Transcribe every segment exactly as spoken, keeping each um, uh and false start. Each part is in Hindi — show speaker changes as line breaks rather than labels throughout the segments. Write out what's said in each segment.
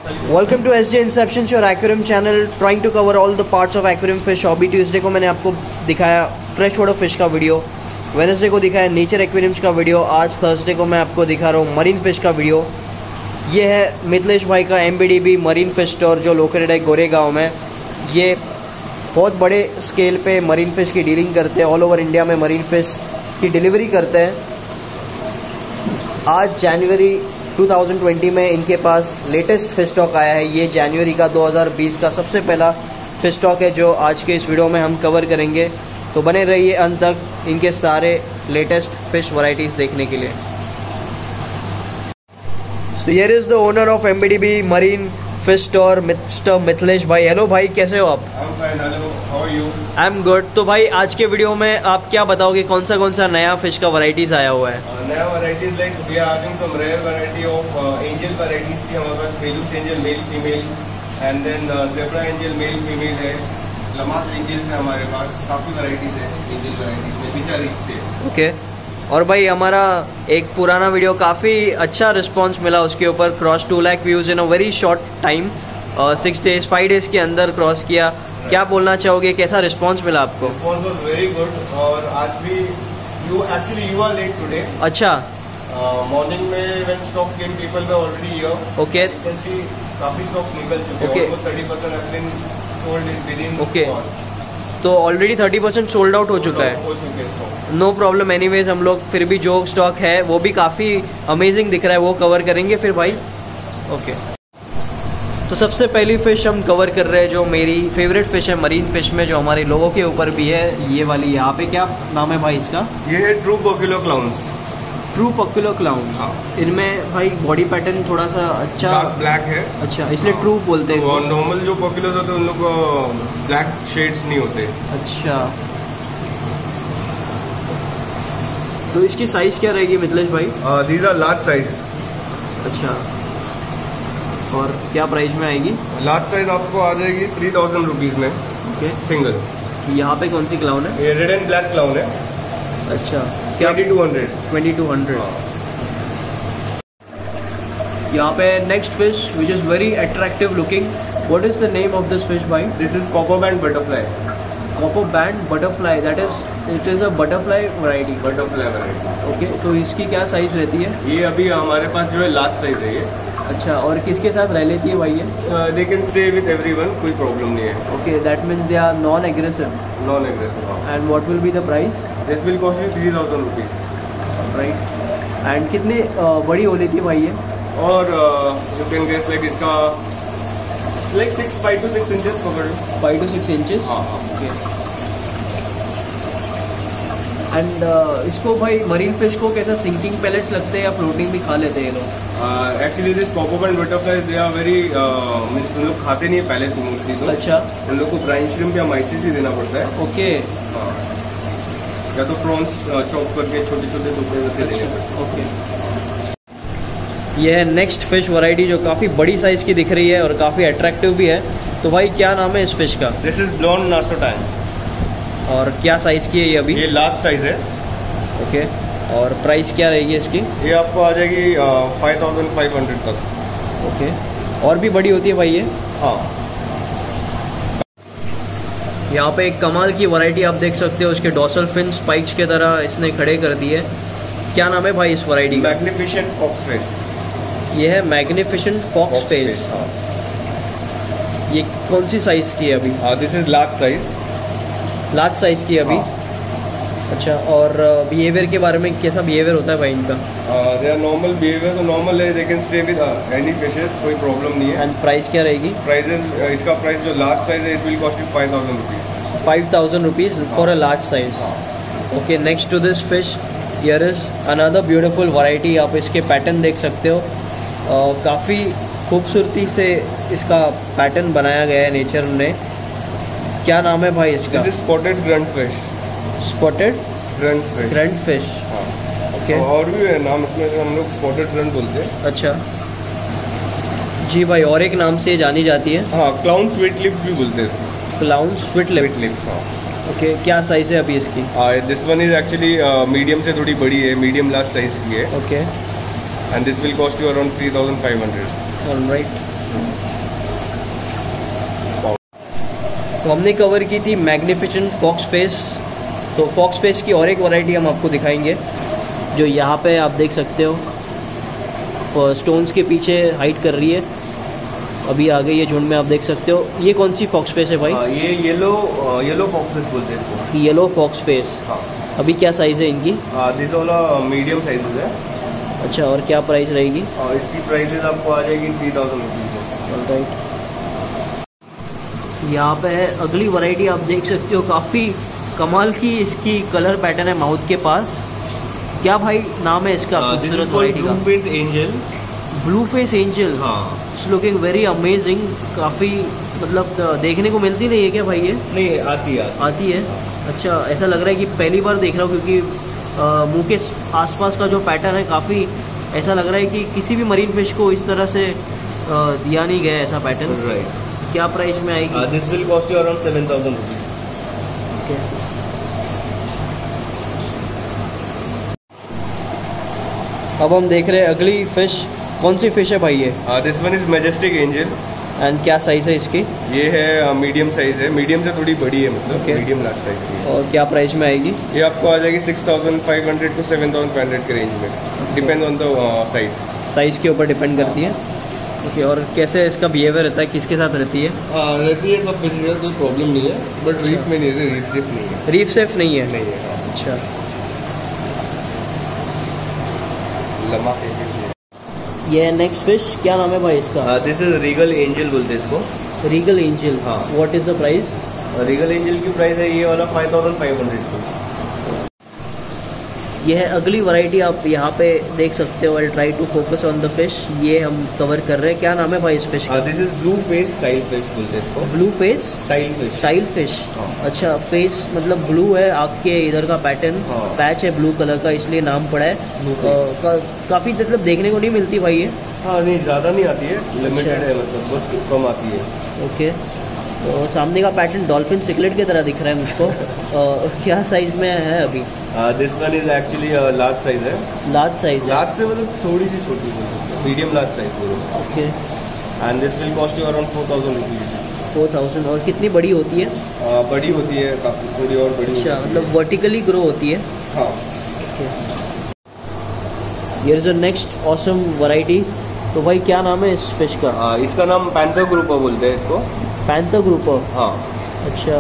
Welcome to S J inception, your aquarium channel, trying to cover all the parts of aquarium fish. अभी ट्यूसडे को मैंने आपको दिखाया फ्रेश वाटर फिश का वीडियो, वेडनेसडे को दिखाया नेचर एक्वेरियम्स का वीडियो, आज थर्सडे को मैं आपको दिखा रहा हूँ मरीन फिश का वीडियो। ये है मिथिलेश भाई का M B D B marine fish store जो लोकेटेड है गोरेगांव में। ये बहुत बड़े स्केल पे मरीन फिश की डीलिंग करते हैं, ऑल ओवर इंडिया में मरीन फिश की डिलीवरी करते हैं। आज जनवरी दो हज़ार बीस में इनके पास लेटेस्ट फिश स्टॉक आया है। ये जनवरी का दो हज़ार बीस का सबसे पहला फिश स्टॉक है जो आज के इस वीडियो में हम कवर करेंगे, तो बने रहिए अंत तक इनके सारे लेटेस्ट फिश वैरायटीज़ देखने के लिए। So here is the owner of M B D B marine fish store, mister Mithilesh भाई। हेलो भाई, कैसे हो आप? I am good. तो भाई आज के वीडियो में आप क्या बताओगे, कौन सा कौन सा नया फिश का वैरायटीज आया हुआ है?
uh, नया varieties like we are having some rare variety of angel varieties की हमारे पास। Bellus angel male female and then zebra angel male female है, लमास एंजल्स है हमारे पास। काफ़ी वैरायटीज है एंजल वैरायटीज में, विच आर रिच है।
ओके। और भाई हमारा एक पुराना वीडियो काफ़ी अच्छा रिस्पांस मिला, उसके ऊपर cross two lakh views in a very short time, six days five days के अंदर क्रॉस किया। क्या बोलना चाहोगे, कैसा रिस्पांस मिला आपको?
Response was very good. और आज भी you actually you are late today.
अच्छा।
मॉर्निंग में when stock came people were already here.
Okay.
You can see काफ़ी स्टॉक्स निकल चुके हैं, almost thirty percent have been sold in within.
Okay, तो already thirty percent sold out हो चुका है।
हो चुके हैं।
नो प्रॉब्लम, एनीवेज हम लोग फिर भी जो स्टॉक है वो भी काफ़ी अमेजिंग दिख रहा है, वो कवर करेंगे फिर भाई। ओके, तो सबसे पहली फ़िश हम कवर कर रहे हैं जो मेरी फेवरेट फ़िश है मरीन फ़िश में, जो हमारे लोगों के ऊपर भी है, ये वाली। यहाँ पे क्या नाम है भाई इसका?
ये है true percula clowns.
True percula clown.
हाँ।
इनमें भाई बॉडी पैटर्न थोड़ा सा अच्छा
ब्लैक है।
अच्छा, इसलिए
हाँ।
ट्रू बोलते हैं।
और नॉर्मल जो पॉक्यूलोस होते हैं उन लोग को ब्लैक शेड्स नहीं होते।
अच्छा, तो इसकी साइज क्या रहेगी मिथिलेश भाई?
These are large size.
अच्छा, और क्या प्राइस में आएगी?
लार्ज साइज आपको आ जाएगी थ्री थाउजेंड रुपीज़ में।
ओके।
सिंगल।
यहाँ पे कौन सी क्लाउन है?
ये रेड एंड ब्लैक क्लाउन है।
अच्छा, क्या?
Twenty two hundred.
Twenty two hundred. यहाँ पे next fish which is very attractive looking. What is the name of this fish भाई?
This is copper band butterfly.
Copper band butterfly, that is it is a butterfly variety.
Butterfly variety.
Okay, तो इसकी क्या साइज़ रहती है?
ये अभी हमारे पास जो है लार्ज साइज है ये।
अच्छा, और किसके साथ रह लेती है भाई ये?
They can stay with everyone, कोई प्रॉब्लम नहीं है।
Okay, that means they are non aggressive.
Non aggressive.
And what will be the price?
This will cost you three thousand rupees.
Right. And कितनी uh, बड़ी हो लेती है भाई ये?
और यू कैन गेस लाइक इसका like six five to six inches पकड़ लो।
Five to six inches.
हाँ हाँ।
ओके। एंड uh, इसको भाई मरीन फिश को कैसा सिंकिंग पैलेट्स लगते हैं या फ्लोटिंग भी खा लेते हैं ये लोग?
Actually this copper band butterfly they are very means उन लोग खाते नहीं है पैलेट्स मोस्टली। तो
अच्छा, उन
लोग को ब्राइन श्रिम्प या माइसिस ही देना पड़ता है।
ओके।
हाँ, या तो प्रॉन्स चॉप करके छोटे छोटे टुकड़े करके देने पड़ते हैं।
ओके। ये है नेक्स्ट फिश वैरायटी जो काफ़ी बड़ी साइज़ की दिख रही है और काफ़ी अट्रैक्टिव भी है। तो भाई क्या नाम है इस फिश का?
This is blonde naso tang.
और क्या साइज़ की है ये अभी?
ये लार्ज साइज है।
ओके। और प्राइस क्या रहेगी इसकी?
ये आपको आ जाएगी फाइव थाउजेंड फाइव हंड्रेड तक।
ओके। और भी बड़ी होती है भाई ये?
हाँ।
यहाँ पे एक कमाल की वैरायटी आप देख सकते हो, उसके डॉर्सल फिन स्पाइक्स की तरह इसने खड़े कर दिए। क्या नाम है भाई इस वैरायटी का?
Magnificent fox face.
ये है मैग्निफिसेंट फॉक्स फेस। ये कौन सी साइज़ की है अभी?
This is large size.
Large size की अभी। अच्छा, और बिहेवियर के बारे में कैसा बिहेवियर होता है भाई इनका?
दे आर नॉर्मल बिहेवियर, तो नॉर्मल है, they can stay with any fishes, कोई प्रॉब्लम नहीं है।
एंड प्राइस क्या रहेगी?
प्राइजेस इसका प्राइस जो लार्ज साइज है it will cost you five thousand rupees.
Five thousand rupees for a large size. Okay, next to this fish here is another beautiful variety. आप इसके पैटर्न देख सकते हो, uh, काफ़ी खूबसूरती से इसका पैटर्न बनाया गया है नेचर ने। क्या नाम है भाई इसका?
This is spotted grunt fish.
Spotted
grunt fish.
Grunt fish.
हाँ।
ओके।
और भी है नाम इसमें, हम लोग स्पॉटेड ग्रंट बोलते हैं।
अच्छा जी भाई, और एक नाम से जानी जाती है?
हाँ, क्लाउन स्वीट लिप्स भी बोलते हैं इसको।
Clown sweet lips.
हाँ।
ओके, क्या साइज़ है अभी इसकी?
This one is actually medium से थोड़ी बड़ी है, मीडियम लार्ज साइज की है।
Okay.
And this will cost you around three thousand five hundred.
Alright. तो हमने कवर की थी मैग्निफिसेंट फॉक्स फेस। तो फॉक्स फेस की और एक वैरायटी हम आपको दिखाएंगे, जो यहाँ पे आप देख सकते हो स्टोन्स के पीछे हाइड कर रही है। अभी आ गई है झुंड में, आप देख सकते हो। ये कौन सी फॉक्स फेस है भाई?
आ, ये येलो येलो फॉक्स फेस बोलते हैं इसको।
Yellow fox face.
हाँ।
अभी क्या साइज़ है इनकी?
दिस वाला मीडियम साइजेज है।
अच्छा, और क्या प्राइस रहेगी?
और इसकी प्राइसेज आपको आ जाएगी थ्री थाउजेंड रुपीज़।
राइट। यहाँ पे है अगली वैरायटी, आप देख सकते हो काफ़ी कमाल की इसकी कलर पैटर्न है माउथ के पास। क्या भाई नाम है इसका?
खूबसूरत वैरायटी का blue face angel.
Blue face angel.
हाँ,
इट्स लुकिंग वेरी अमेजिंग। काफ़ी मतलब देखने को मिलती नहीं है क्या भाई ये?
नहीं, आती है
आती है। अच्छा, ऐसा लग रहा है कि पहली बार देख रहा हूँ, क्योंकि मुंह के आसपास का जो पैटर्न है काफ़ी ऐसा लग रहा है कि किसी भी मरीन फिश को इस तरह से आ, दिया नहीं गया ऐसा पैटर्न।
राइट।
क्या प्राइस में आएगी?
This will cost you around seven thousand rupees.
Okay. अब हम देख रहे हैं अगली फिश। कौन सी फिश है भाई ये?
This one is majestic angel.
And क्या साइज़ है इसकी?
ये है मीडियम साइज़ है, मीडियम से थोड़ी बड़ी है, मतलब
Okay.
मीडियम लार्ज साइज़ की है।
और क्या प्राइस में आएगी?
ये आपको आ जाएगी six thousand five hundred to seven thousand five hundred के रेंज में, depend on the size.
Size के ऊपर डिपेंड करती है। ओके। और कैसे इसका बिहेवियर रहता है, किसके साथ रहती है?
हाँ, रहती है सब फिश, कोई प्रॉब्लम नहीं है, बट रीफ में नहीं रहती, रीफ सेफ नहीं है।
रीफ सेफ नहीं है?
नहीं है।
अच्छा।
लम्हा
ये नेक्स्ट फिश, क्या नाम है भाई इसका?
दिस इज रीगल एंजल बोलते हैं इसको।
Regal angel.
हाँ।
What is the price?
Regal angel की प्राइस है ये वाला फाइव थाउजेंड फाइव हंड्रेड की।
ये है अगली वैरायटी, आप यहाँ पे देख सकते हो। I try to focus on the fish. ये हम कवर कर रहे हैं। क्या नाम है भाई इस फिश का?
This is blue face tile fish बोलते हैं इसको।
Blue face
tile fish.
Tile fish. अच्छा, फेस मतलब ब्लू है, आँख के इधर का पैटर्न पैच है ब्लू कलर का, इसलिए नाम पड़ा है। का, काफी मतलब देखने को नहीं मिलती भाई ये?
हाँ, नहीं ज़्यादा नहीं आती है, लिमिटेड है, मतलब बहुत कम आती है।
ओके। तो सामने का पैटर्न डॉल्फिन सिकलेट की तरह दिख रहा है मुझको। क्या साइज में है अभी?
This one is actually large size है।
लार्ज साइज है?
लार्ज से मतलब थोड़ी सी छोटी, मीडियम लार्ज साइज बोलो।
Okay.
And this will cost you around four thousand rupees.
Four thousand. और कितनी बड़ी होती है?
uh, बड़ी होती है काफ़ी, थोड़ी और बड़ी।
अच्छा, मतलब वर्टिकली ग्रो होती है?
हाँ।
Okay. Here is a next awesome variety. तो भाई क्या नाम है इस फिश का?
uh, इसका नाम पैंथर ग्रुपर बोलते हैं इसको।
Panther grouper.
हाँ।
अच्छा,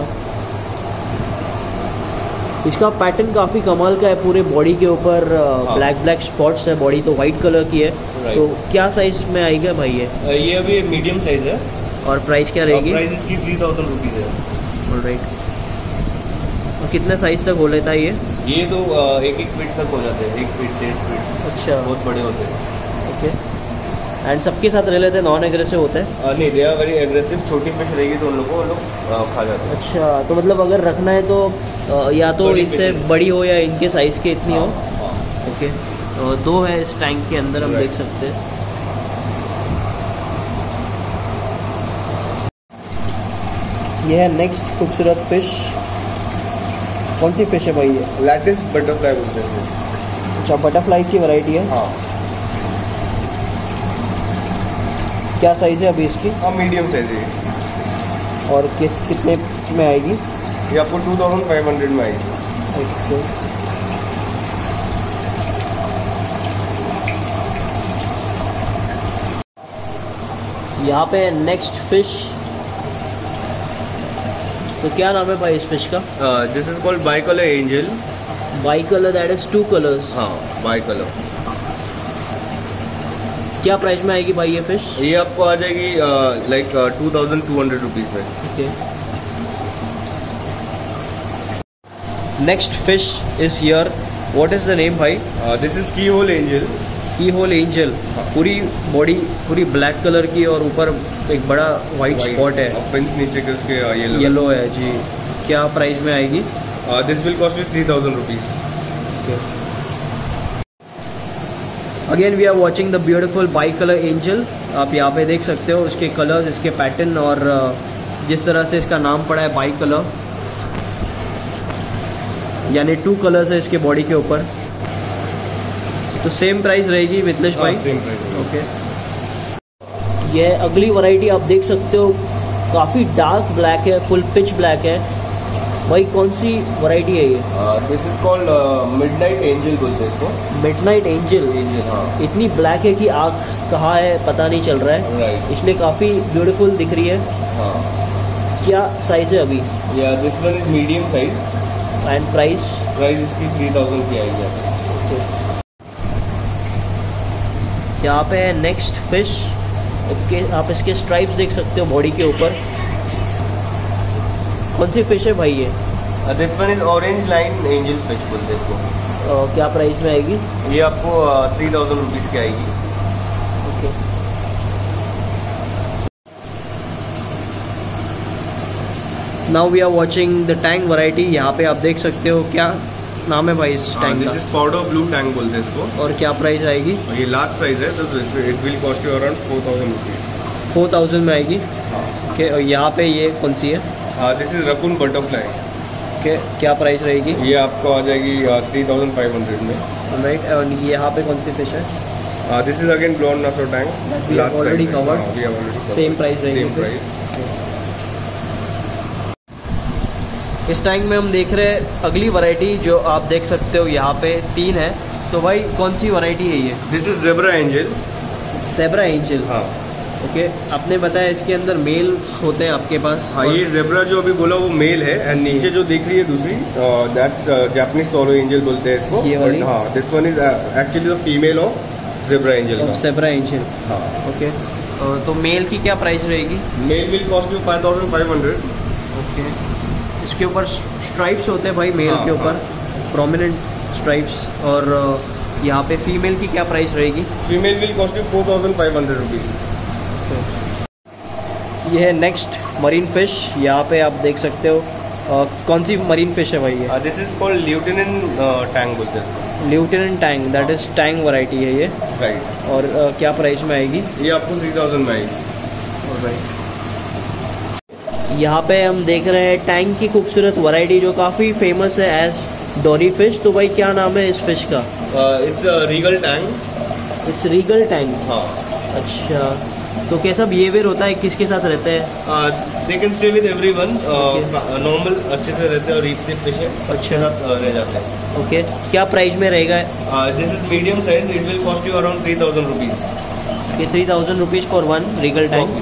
इसका पैटर्न काफ़ी कमाल का है। पूरे बॉडी के ऊपर ब्लैक ब्लैक स्पॉट्स है, बॉडी तो वाइट कलर की है।
Right.
तो क्या साइज में आएगा भाई ये?
uh, ये अभी मीडियम साइज है।
और प्राइस क्या रहेगी?
प्राइस इसकी थ्री थाउजेंड रुपीज़ है।
ऑलराइट। और कितने साइज तक हो लेता है ये?
ये तो uh, एक एक फीट तक हो जाते हैं, एक फीट डेढ़ फीट।
अच्छा,
बहुत बड़े होते हैं।
ओके। एंड सबके साथ रह लेते हैं, नॉन एग्रेसिव होते हैं?
uh, नहीं, दे आर वेरी एग्रेसिव। छोटी फिश रहेगी तो उन लोगों को वो लोग uh, खा जाते हैं।
अच्छा, तो मतलब अगर रखना है तो uh, या तो इनसे बड़ी हो या इनके साइज़ के इतनी हो। ओके। तो दो है इस टैंक के अंदर, हम देख सकते हैं। यह है नेक्स्ट खूबसूरत फिश। कौन सी फिश है भाई ये?
लैटिस बटरफ्लाई बोलते हैं इसको।
अच्छा, बटरफ्लाई की वैरायटी है?
हाँ।
क्या साइज़ है अभी इसकी?
हाँ, मीडियम साइज है।
और किस कितने में आएगी?
ये आपको टू थाउजेंड फाइव हंड्रेड में आएगी।
ओके। यहाँ पे नेक्स्ट फिश। तो क्या नाम है भाई इस फिश का?
This is called bicolour angel.
Bicolour, that is two colours.
हाँ, बाई कलर।
क्या प्राइस में आएगी भाई ये फिश?
ये आपको आ जाएगी like two thousand two hundred rupees में।
Okay. Next fish is here. What is the name भाई?
This is keyhole angel.
Keyhole angel. पूरी बॉडी पूरी ब्लैक कलर की और ऊपर एक बड़ा वाइट स्पॉट है।
पिंस नीचे के उसके येलो
येलो है जी। क्या प्राइस में आएगी?
This will cost you three thousand rupees.
Again we are watching the beautiful bicolour angel. आप यहाँ पे देख सकते हो इसके कलर्स, इसके पैटर्न और जिस तरह से इसका नाम पड़ा है बाई कलर, यानी टू कलर्स है इसके बॉडी के ऊपर। तो सेम प्राइस रहेगी मिथिलेश भाई?
Same price.
ओके। ये अगली वैरायटी आप देख सकते हो, काफ़ी डार्क ब्लैक है, फुल पिच ब्लैक है भाई। कौन सी वैरायटी है ये?
This is called midnight angel बोलते हैं इसको।
Midnight angel.
एंजल हाँ।
इतनी ब्लैक है कि आँख कहाँ है पता नहीं चल रहा है।
राइट।
इसलिए काफ़ी ब्यूटीफुल दिख रही है।
हाँ। क्या
साइज़ है अभी?
Yeah this one is medium size.
And price?
Price इसकी थ्री थाउजेंड की आएगी।
यहाँ पे है नेक्स्ट फिश। आप इसके स्ट्राइप्स देख सकते हो बॉडी के ऊपर। कौन सी फिश है भाई ये?
This one is orange line angel fish बोलते हैं इसको।
uh, क्या प्राइस में आएगी?
ये आपको थ्री थाउजेंड रुपीज़ की आएगी।
Okay. Now we are watching the tang variety. यहाँ पे आप देख सकते हो, क्या नाम है भाई इस टैंक का?
This is powder blue tang बोलते हैं इसको।
और क्या प्राइस आएगी?
ये लार्ज साइज है तो it will cost you around four thousand rupees.
Four thousand में आएगी।
हाँ।
ओके। और यहाँ पे ये कौन सी है?
This is raccoon butterfly.
Okay. क्या प्राइस रहेगी?
ये आपको आ जाएगी थ्री थाउजेंड फाइव हंड्रेड में।
राइट। और यहाँ पे कौन सी फिश है?
This is again blonde naso tang.
Already covered. Same price रहेगी।
Same price.
इस टैंक में हम देख रहे हैं अगली वैरायटी, जो आप देख सकते हो यहाँ पे तीन है। तो भाई कौन सी वैरायटी है ये?
This is zebra angel.
Zebra angel.
हाँ।
ओके। आपने बताया इसके अंदर मेल होते हैं आपके पास?
हाँ। ये ज़ेब्रा जो अभी बोला वो मेल है। एंड नीचे जो देख रही है दूसरी, दैट्स जापानीज सोलो एंजल बोलते हैं इसको।
ये वाली?
हाँ। This one is actually the female of zebra angel.
Zebra angel.
हाँ।
ओके। तो मेल की क्या प्राइस रहेगी?
Male will cost you five thousand five hundred.
Okay. इसके ऊपर स्ट्राइप्स होते हैं भाई मेल
हाँ,
के ऊपर, प्रोमिनेंट स्ट्राइप्स। और यहाँ पे फीमेल की क्या प्राइस रहेगी?
Female will cost you four thousand five hundred rupees.
ये है नेक्स्ट मरीन फिश। यहाँ पे आप देख सकते हो। uh, कौन सी मरीन फिश है भाई ये?
This is called lieutenant tang बोलते हैं।
Lieutenant tang, that is tang variety है ये।
राइट।
और uh, क्या प्राइस में आएगी?
ये आपको थ्री थाउजेंड में आएगी।
राइट। यहाँ पे हम देख रहे हैं टैंग की खूबसूरत वैरायटी जो काफ़ी फेमस है एज डोरी फिश। तो भाई क्या नाम है इस फिश का?
It's regal tang.
It's regal tang.
हाँ।
अच्छा। तो कैसा बिहेवियर होता है, किसके साथ रहते हैं?
They can stay with everyone. Normal अच्छे से रहते हैं और रीफ से फिश है अच्छे साथ रह जाते हैं।
ओके। क्या प्राइस में रहेगा?
This is medium size. It will cost you around three thousand rupees.
ये three thousand rupees for one regal tang.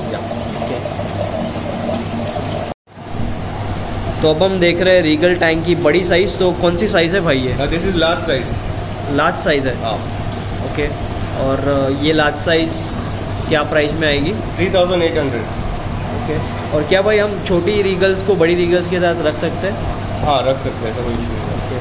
तो अब हम देख रहे हैं रीगल टैंक की बड़ी साइज़। तो कौन सी साइज़ है भाई ये?
This is large size.
Large size है।
हाँ।
ओके। और ये लार्ज साइज़ क्या प्राइस में आएगी?
Three thousand eight hundred.
Okay. और क्या भाई हम छोटी रीगल्स को बड़ी रीगल्स के साथ रख सकते हैं?
हाँ रख सकते हैं, ऐसा कोई इशू नहीं।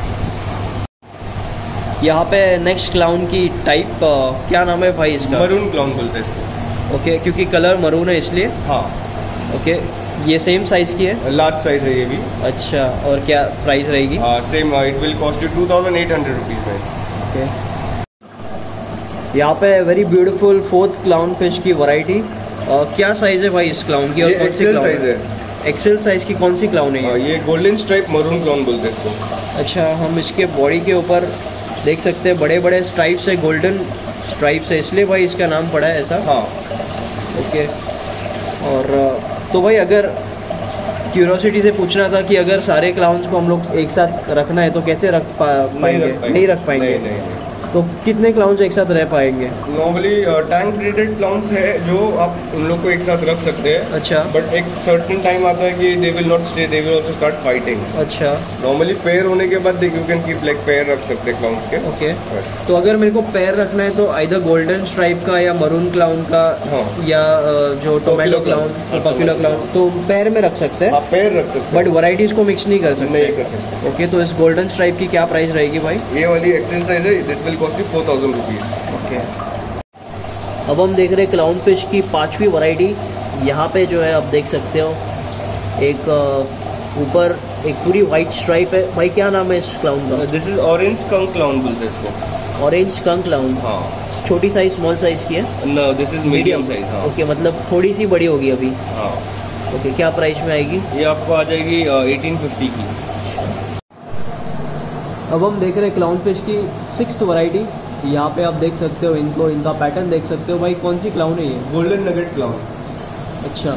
यहाँ पे नेक्स्ट क्लाउन की टाइप क्या नाम है भाई इसका?
मरून क्लाउन बोलते हैं इसको।
ओके। क्योंकि कलर मरून है इसलिए?
हाँ।
ओके। ये सेम साइज़ की है?
लार्ज साइज है ये भी।
अच्छा। और क्या प्राइस रहेगी?
Same. It will cost you two thousand eight hundred rupees में।
ओके। यहाँ पे very beautiful fourth clown fish की वैरायटी। क्या साइज़ है भाई इस क्लाउन की? और कौन सी क्लाउन
साइज है?
एक्सेल साइज़ की कौन सी क्लाउन है?
ये गोल्डन स्ट्राइप मरून क्लाउन बोलते हैं इसको।
अच्छा। हम इसके बॉडी के ऊपर देख सकते हैं बड़े बड़े स्ट्राइप्स है, गोल्डन स्ट्राइप्स है, इसलिए भाई इसका नाम पड़ा है ऐसा?
हाँ।
ओके। और तो भाई अगर क्यूरोसिटी से पूछना था कि अगर सारे क्लाउन्स को हम लोग एक साथ रखना है तो कैसे रख पा पाएंगे? नहीं रख पाएंगे।
नहीं, नहीं, नहीं।
तो कितने क्लाउन्स एक साथ रह पाएंगे?
नॉर्मली टैंक ट्रीटेड क्लाउन्स है जो आप उन लोग को एक साथ रख सकते हैं।
अच्छा।
बट एक सर्टेन टाइम आता है कि they will not stay, they will also start fighting.
अच्छा।
नॉर्मली पेयर होने के बाद you can keep like pair रख सकते हैं क्लाउन्स के।
ओके। तो अगर मेरे को पेयर रखना है तो आइदर गोल्डन स्ट्राइप का या मरून क्लाउन का। हाँ। या जो टोमेटो क्लाउन, पॉपुलर क्लाउन, तो पेयर में रख सकते हैं?
आप पेयर रख सकते हैं,
बट वैरायटीज को मिक्स नहीं कर सकते?
नहीं कर सकते।
ओके। तो इस गोल्डन स्ट्राइप की क्या प्राइस रहेगी भाई?
ये वाली एक्सेल साइज है। This will cost you four thousand rupees.
Okay. अब हम देख रहे हैं क्लाउन फिश की पांचवी वैरायटी। यहाँ पे जो है आप देख सकते हो एक ऊपर एक पूरी वाइट स्ट्राइप है। भाई क्या नाम है इस क्लाउन का?
This is orange skunk clown बोलते हैं इसको।
Orange skunk clown.
हाँ।
छोटी साइज, स्मॉल साइज की है?
No, this is medium size. हाँ।
ओके। मतलब थोड़ी सी बड़ी होगी अभी?
हाँ।
ओके। क्या प्राइस में आएगी?
ये आपको आ जाएगी एटीन फिफ्टी की।
अब हम देख रहे हैं क्लाउन फिश की सिक्स्थ वैरायटी। यहाँ पे आप देख सकते हो इनको, इनका पैटर्न देख सकते हो भाई। कौन सी क्लाउन है ये?
Golden nugget clown.
अच्छा,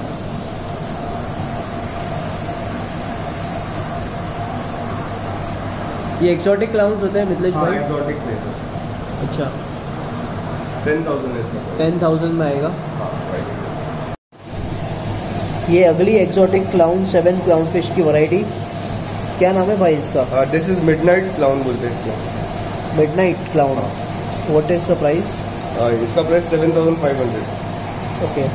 ये एक्सोटिक क्लाउन्स होते हैं मिथिलेश भाई?
एक्सोटिक है सर।
अच्छा,
टेन थाउजेंड इसका।
टेन थाउजेंड में आएगा।
हाँ,
ये अगली exotic clown, seven clown fish की वैरायटी, क्या नाम है भाई इसका?
दिस इज मिडनाइट क्लाउन बोलते हैं इसको।
Midnight clown. What is the price?
इसका price seven thousand five hundred.
Okay.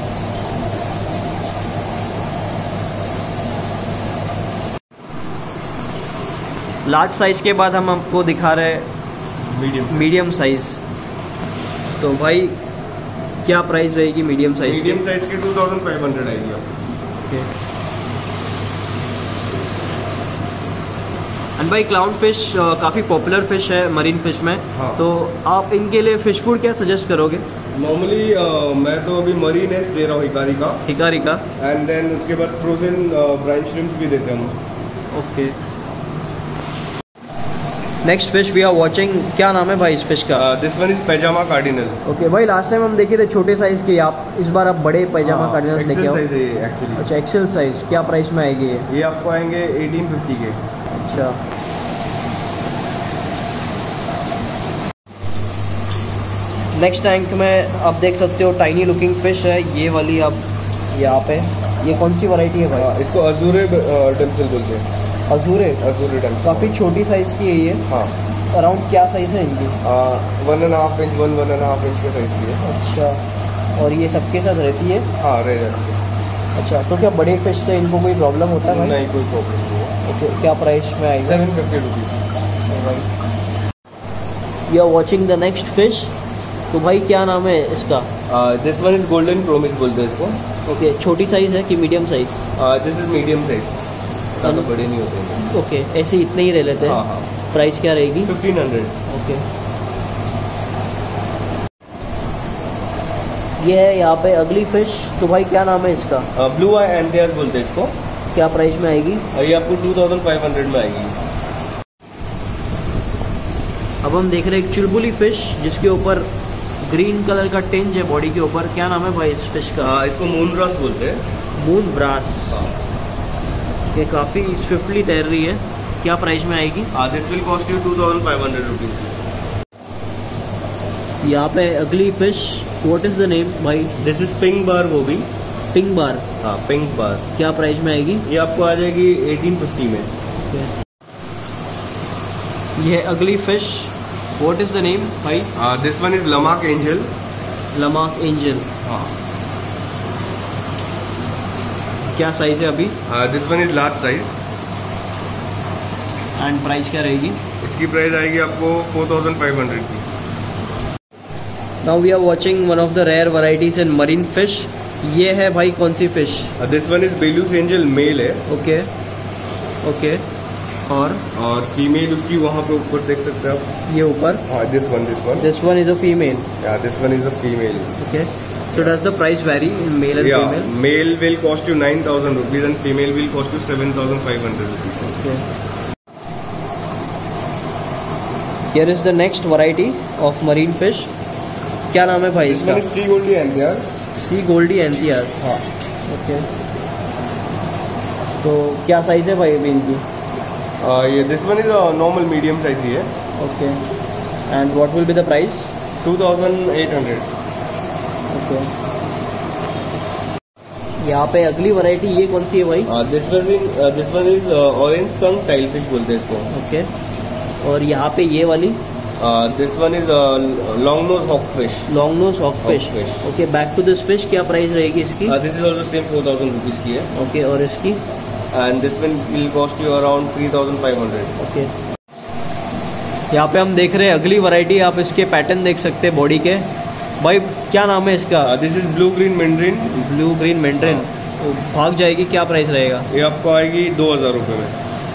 Large size के बाद हम आपको दिखा रहे हैं
मीडियम
मीडियम साइज। तो भाई क्या प्राइस रहेगी मीडियम साइज?
मीडियम साइज की टू थाउजेंड फाइव हंड्रेड आएगी आपको।
ओके। एंड भाई क्लाउन फिश काफ़ी पॉपुलर फिश है मरीन फिश में।
हाँ।
तो आप इनके लिए फिश फूड क्या सजेस्ट करोगे?
नॉर्मली uh, मैं तो अभी मरीन एस दे रहा हूँ, हिकारी का।
हिकारी का।
एंड देन उसके बाद फ्रोजन ब्राइन श्रिम्प्स भी देते हैं हम।
Okay. Next fish we are watching, क्या नाम है भाई इस फिश का?
This one is pyjama cardinal.
Okay भाई, लास्ट टाइम हम देखे थे छोटे साइज के, आप इस बार आप बड़े पैजामा कार्डिनल्स लेके आओ।
साइज है ये एक्चुअली।
अच्छा, एक्सेल साइज। क्या प्राइस में आएगी ये?
ये आपको आएंगे एटीन फिफ्टी के।
अच्छा। नेक्स्ट टैंक में आप देख सकते हो टाइनी लुकिंग फिश है ये वाली। आप यहाँ पे ये कौन सी वैरायटी है भाई?
इसको अजूरे डैमसेल बोलते हैं।
अजूरे?
Azure damsel.
काफ़ी छोटी साइज़ की है ये।
हाँ।
अराउंड क्या साइज़ है इनकी?
One and half inch one one and half inch के साइज़ की है।
अच्छा, और ये सबके साथ रहती है?
हाँ, रह जाती है।
अच्छा, तो क्या बड़े फिश से इनको कोई प्रॉब्लम होता है भाई?
नहीं, कोई प्रॉब्लम नहीं है।
ओके, क्या प्राइस में आएगी?
Seven fifty rupees.
You are watching the next fish. तो भाई क्या नाम है इसका?
This one is golden chromis बोलते हैं इसको।
ओके। छोटी साइज़ है कि medium size?
This is medium size, ज़्यादा बड़े नहीं होते हैं।
ओके, ऐसे इतने ही रह लेते हैं।
हाँ हाँ।
प्राइस क्या रहेगी?
Fifteen hundred.
ओके। ये है यहाँ पे अगली फिश। तो भाई क्या नाम है इसका?
ब्लू आई एंथियास बोलते हैं इसको।
क्या प्राइस में आएगी?
ये आपको टू थाउजेंड फाइव हंड्रेड में आएगी।
अब हम देख रहे हैं एक चुलबुली फिश जिसके ऊपर ग्रीन कलर का टिंज है बॉडी के ऊपर। क्या नाम है भाई इस फिश का?
आ, इसको मून ब्रास बोलते हैं।
Moon brass. ये काफ़ी स्विफ्टली तैर रही है। क्या प्राइस में आएगी?
This will cost you two thousand five hundred rupees.
यहाँ पे अगली fish, what is the name भाई?
This is pink bar goby.
Pink bar?
हाँ, पिंक बार।
क्या प्राइस में आएगी?
ये आपको आ जाएगी एटीन फिफ्टी में।
ये अगली fish, what is the name भाई?
This one is Lamarck angel.
Lamarck angel.
हाँ।
क्या साइज है अभी?
This one is large size.
And price क्या रहेगी?
इसकी प्राइस आएगी आपको फोर थाउजेंड फाइव हंड्रेड की।
Now we are watching one of the rare varieties in marine fish. ये है भाई कौन सी fish?
This one is bellus angel, male है।
Okay okay. और
और फीमेल उसकी वहाँ पे ऊपर देख सकते हैं आप।
ये ऊपर?
हाँ, this one this one
this one is a female.
या this one is a female.
Okay. So does the price vary in male and
yeah,
female?
Male will cost you nine thousand rupees and female will cost you seven thousand five hundred rupees.
Okay. Here is the next variety of marine fish. क्या नाम है भाई इसका?
सी गोल्डी एंथियास।
सी गोल्डी एंथियास।
हाँ।
ओके। तो क्या साइज है भाई अभी इनकी?
uh, ये this one is normal medium size ही है।
Okay. And what will be the price?
Two thousand eight hundred.
Okay. यहाँ पे अगली वैरायटी ये कौन सी है भाई?
This one is this one is orange skunk tile fish बोलते हैं इसको।
ओके। और यहाँ पे ये वाली?
This one is long nose hawk fish.
Long nose hawk fish. Okay. Back to this fish, क्या प्राइस रहेगी इसकी?
This is also same four thousand rupees की है।
ओके। और इसकी?
And this one will cost you around three thousand five hundred.
Okay. यहाँ पे हम देख रहे हैं अगली वैरायटी। आप इसके पैटर्न देख सकते हैं बॉडी के। भाई क्या नाम है इसका?
This is blue green mandarin.
Blue green mandarin. तो भाग जाएगी, क्या प्राइस रहेगा?
ये आपको आएगी दो हज़ार रुपये में।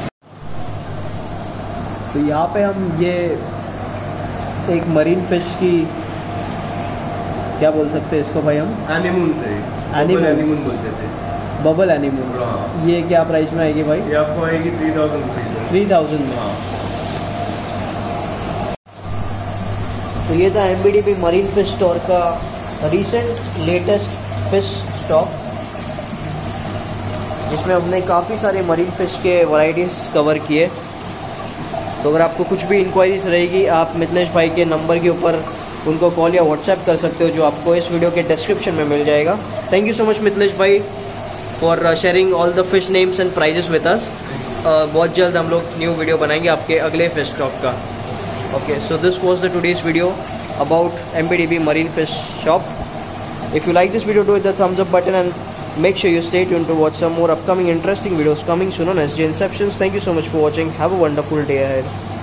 तो यहाँ पे हम ये एक मरीन फिश की, क्या बोल सकते हैं इसको भाई हम?
एनीमून थे।
एनीमून
एनीमून बोलते थे।
Bubble anemone.
हाँ।
ये क्या प्राइस में आएगी भाई?
ये आपको आएगी थ्री थाउजेंड रुपीज में।
थ्री थाउजेंड में?
हाँ।
तो ये था M B D B marine fish store का रिसेंट लेटेस्ट फिश स्टॉक, जिसमें हमने काफ़ी सारे मरीन फिश के वैरायटीज़ कवर किए। तो अगर आपको कुछ भी इंक्वायरीज रहेगी आप मिथिलेश भाई के नंबर के ऊपर उनको कॉल या व्हाट्सएप कर सकते हो, जो आपको इस वीडियो के डिस्क्रिप्शन में मिल जाएगा। Thank you so much Mithilesh भाई for sharing all the fish names and prices with us. बहुत जल्द हम लोग न्यू वीडियो बनाएंगे आपके अगले फिश स्टॉक का। Okay, so this was the today's video about M B D B marine fish shop. If you like this video, do hit the thumbs up button and make sure you stay tuned to watch some more upcoming interesting videos coming soon on S J Inceptions. Thank you so much for watching. Have a wonderful day ahead.